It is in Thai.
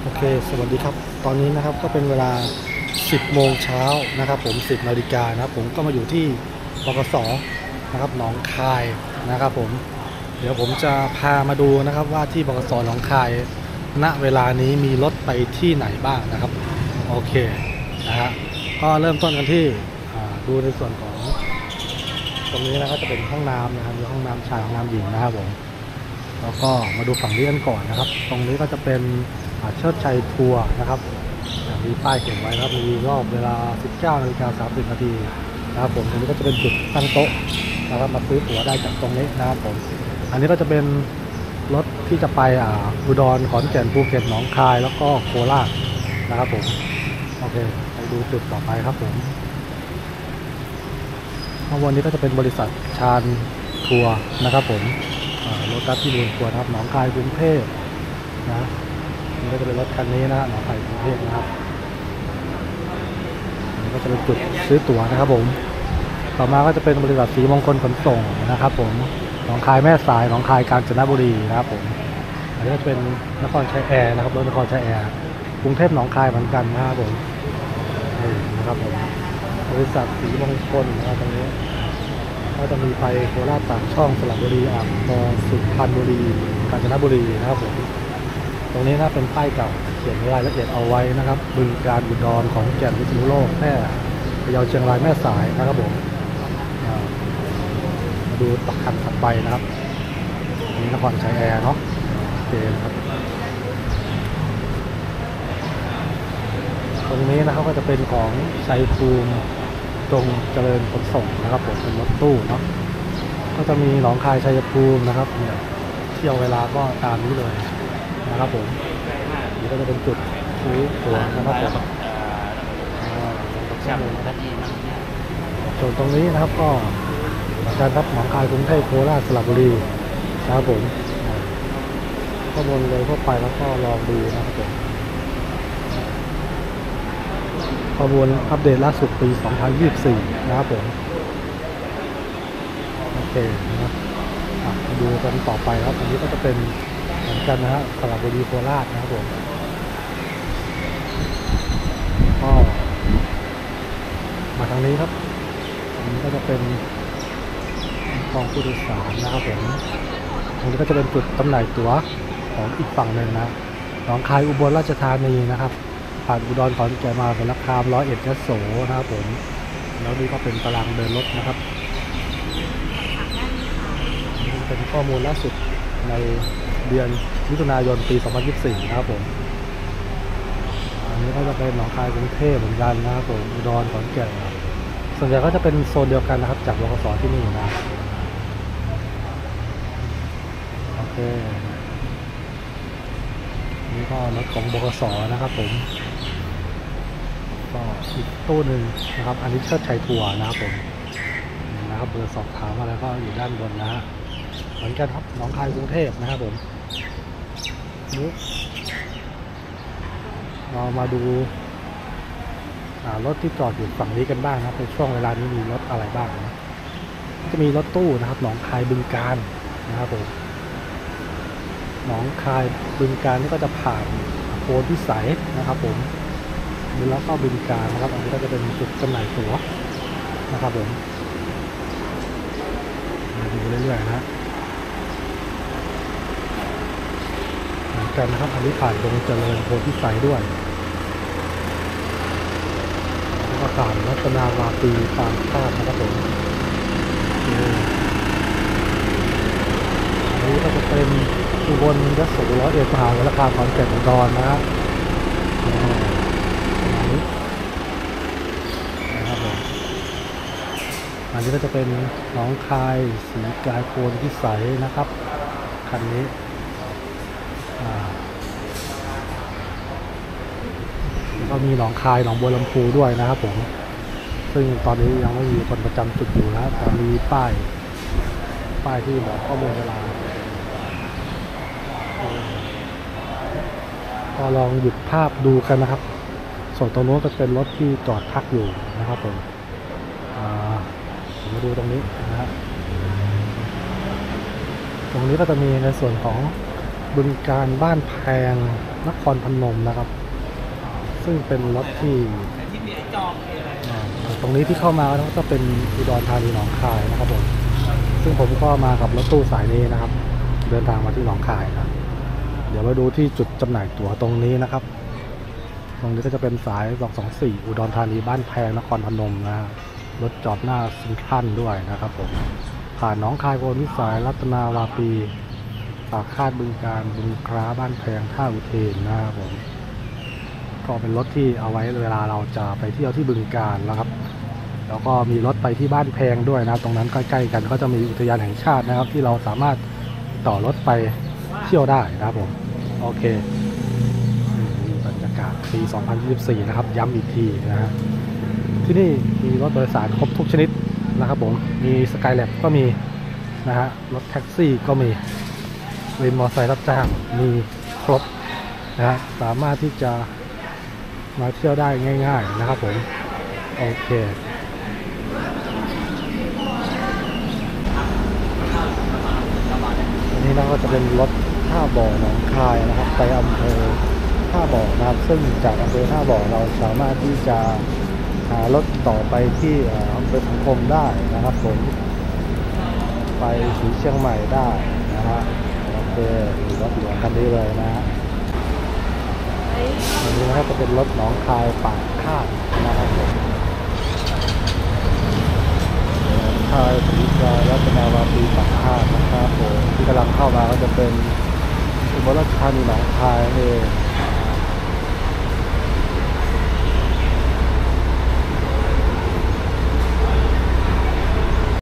โอเคสวัสดีครับตอนนี้นะครับก็เป็นเวลา 10 โมงเช้านะครับผม 10 นาฬิกานะครับผมก็มาอยู่ที่บกสนะครับหนองคายนะครับผมเดี๋ยวผมจะพามาดูนะครับว่าที่บกสหนองคายณเวลานี้มีรถไปที่ไหนบ้างนะครับโอเคนะฮะก็เริ่มต้นกันที่ดูในส่วนของตรงนี้นะครับจะเป็นห้องน้ำนะครับมีห้องน้ำชายห้องน้ำหญิงนะครับผมแล้วก็มาดูฝั่งนี้กันก่อนนะครับตรงนี้ก็จะเป็นเชิดชัยทัวร์นะครับมีป้ายเขียนไว้นะครับมีรอบเวลา 19:30 นาทีนะครับผมตรงนี้ก็จะเป็นจุดตั้งโต๊ะนะครับมาซื้อตั๋วได้จากตรงนี้นะครับผมอันนี้ก็จะเป็นรถที่จะไปอุดรขอนแก่นภูเก็ตหนองคายแล้วก็โคราชนะครับผมโอเคไปดูจุดต่อไปครับผมข้างบนนี้ก็จะเป็นบริษัทชาญทัวร์นะครับผมรถบัสที่เดินทัวร์ครับหนองคายกรุงเทพนะนี่ก็จะเป็นรถคันนี้นะหนองคายกรุงเทพนะครับนี่ก็จะเป็นจุดซื้อตั๋วนะครับผมต่อมาก็จะเป็นบริษัทศรีมงคลขนส่งนะครับผมหนองคายแม่สายหนองคายกาญจนบุรีนะครับผมอันนี้ก็จะเป็นนครชัยแอร์นะครับรถนครชัยแอร์กรุงเทพหนองคายเหมือนกันนะครับผมนี่นะครับผมบริษัทศรีมงคลนะครับตรงนี้ก็จะมีไปโคราชปากช่องสระบุรีอ่างทองสุพรรณบุรีกาญจนบุรีนะครับผมตรงนี้นะเป็นป้ายเก่าเขียนรายละเอียดเอาไว้นะครับบึงกาฬอุดรของแก่นพิษณุโลกแพร่พะเยาเชียงรายแม่สายนะครับผมมาดูตักคันถัดไปนะครับนี่นครชัยแอร์เนาะโอเคครับตรงนี้นะครับก็จะเป็นของชัยภูมิตรงเจริญขนส่งนะครับผมเป็นรถตู้เนาะก็จะมีหนองคายชัยภูมินะครับเนี่ยเที่ยวเวลาก็ตามนี้เลยนะครับผมนี่ก็จะเป็นจุดซื้อตั๋วนะครับผมส่วนตรงนี้นะครับก็การรับหนองคายกรุงเทพโคราชสระบุรีนะครับผมข้อมูลเลยเข้าไปแล้วก็ลองดูนะครับผมข้อมูลอัปเดตล่าสุดปี 2024 นะครับผมโอเคนะครับมาดูกันต่อไปครับอันนี้ก็จะเป็นเหมือนกันนะฮะสระบุรีโคราชนะครับผมก็มาทางนี้ครับอันนี้ก็จะเป็นกองผู้โดยสารนะครับผมตรงนี้ก็จะเป็นจุดจำหน่ายตั๋วของอีกฝั่งหนึ่งนะหนองคายอุบลราชธานีนะครับผ่านอุดรขอนแก่นมาสารคาม101ยโสนะครับผมแล้วนี่ก็เป็นตารางเดินรถนะครับนี่เป็นข้อมูลล่าสุดในเดือนมิถุนายนปี 2024 นะครับผมอันนี้ก็จะเป็นหนองคายกรุงเทพเหมือนกันนะครับผมอุดรขอนแก่นส่วนใหญ่ก็จะเป็นโซนเดียวกันนะครับจากบกสที่นี่นะโอเคนี่ก็รถของบกสนะครับผมก็อีกตู้หนึ่งนะครับอันนี้เชิดชัยทัวร์นะครับผมนะครับเบอร์สอบถามมาแล้วก็อยู่ด้านบนนะฮะเหมือนกันครับหนองคายกรุงเทพนะครับผมนี่เรามาดูรถที่จอดอยู่ฝั่งนี้กันบ้างนะครับในช่วงเวลานี้มีรถอะไรบ้างนะจะมีรถตู้นะครับหนองคายบึงกาฬนะครับผมหนองคายบึงกาฬนี่ก็จะผ่านโพธิสัยนะครับผมแล้วก็บึงกาฬนะครับอันนี้ก็จะเป็นจุดจำหน่ายตั๋วนะครับผมมาดูเรื่อยๆนะเหมือนกันนะครับอันนี้ผ่านตรงเจริญโพธิสัยด้วยแล้วก็ผ่านรัตนาวาปีตามคาดนะครับผมอันนี้ก็จะเป็นอุบลยโส101มหาสารคามขอนแก่นอุดรนะฮะอันนี้ก็จะเป็นหนองคายศรีกายโพนพิสัยนะครับคันนี้แล้วก็มีหนองคายหนองบัวลำพูด้วยนะครับผมซึ่งตอนนี้ยังไม่มีคนประจำจุดอยู่นะแต่มีป้ายที่บอกข้อมูลเวลาก็ลองหยุดภาพดูกันนะครับส่วนตรงโน้นก็เป็นรถที่จอดพักอยู่นะครับผมมาดูตรงนี้นะฮะตรงนี้ก็จะมีในส่วนของบึงกาฬบ้านแพงนครพนมนะครับซึ่งเป็นรถที่ตรงนี้ที่เข้ามาก็จะเป็นอุดรธานีหนองคายนะครับผมซึ่งผมก็มากับรถตู้สายนี้นะครับเดินทางมาที่หนองคายนะเดี๋ยวมาดูที่จุดจำหน่ายตั๋วตรงนี้นะครับตรงนี้ก็จะเป็นสาย224อุดรธานีบ้านแพงนครพนมนะรถจอดหน้าเซ็นทรัลด้วยนะครับผมผ่านหนองคายโพนพิสัยรัตนาวาปีปากคาดบึงการบึงคร้าบ้านแพงท่าอุเทนนะครับผมก็เป็นรถที่เอาไว้เวลาเราจะไปเที่ยวที่บึงกาฬนะครับแล้วก็มีรถไปที่บ้านแพงด้วยนะตรงนั้นใกล้ๆกันก็จะมีอุทยานแห่งชาตินะครับที่เราสามารถต่อรถไปเที่ยวได้นะครับผมโอเคนี่บรรยากาศปี 2024 นะครับย้ำอีกทีนะฮะที่นี่มีรถโดยสารครบทุกชนิดนะครับผมมีสกายแลบก็มีนะฮะรถแท็กซี่ก็มีวินมอเตอร์ไซค์รับจ้างมีครบนะฮะสามารถที่จะมาเที่ยวได้ง่ายๆนะครับผมโอเคอันนี้นะก็จะเป็นรถท่าบ่อหนองคายนะครับไปอำเภอท่าบ่อนะครับซึ่งจากอำเภอท่าบ่อเราสามารถที่จะหารถต่อไปที่อำเภอสังคมได้นะครับผมไปถึงเชียงใหม่ได้นะฮะโอเครถหลวงคันนี้เลยนะฮะอันนี้นะครับจะเป็นรถหนองคายปากคาดนะครับผมคายศรีการัตนาวาปีปากคาดนะครับผมที่กำลังเข้ามาก็จะเป็นอุบลราชธานีหนองคายเอง